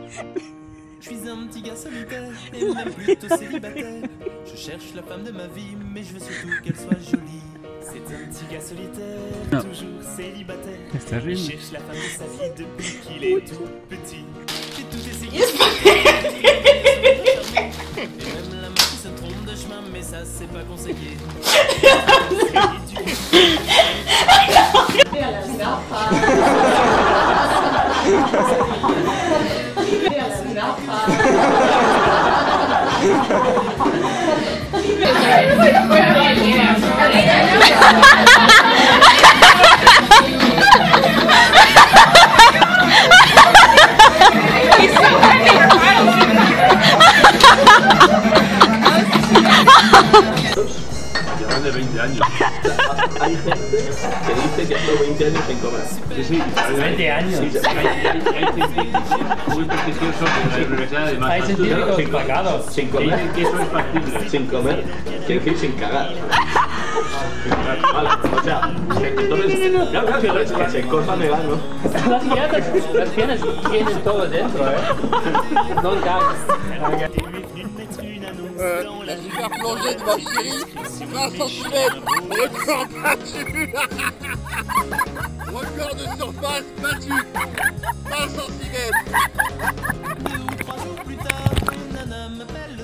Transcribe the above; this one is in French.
Je suis un petit gars solitaire et même plutôt célibataire. Je cherche la femme de ma vie, mais je veux surtout qu'elle soit jolie. C'est un petit gars solitaire, toujours célibataire. Il cherche la femme de sa vie depuis qu'il est tout petit. J'ai tout essayé. Et même la main qui se trompe de chemin, mais ça c'est pas conseillé. Llevan de 20 años. Hay gente que dice que estuvo 20 años en coma. Sí, sí. 20 años. Sí, hay científicos muy prestigiosos de la Universidad de Hay científicos pagados. Sin que comer. dicen que eso es factible. Sin comer, quiere decir sin cagar. Vale, o sea, entonces, claro, que se cosa vegano. Las piernas tienen todo dentro, No cagas. La super plongée de Valkyrie, 20 cm, record battu. Record de surface battu, 20 cm. 2 ou 3 jours plus tard, une nana m'appelle.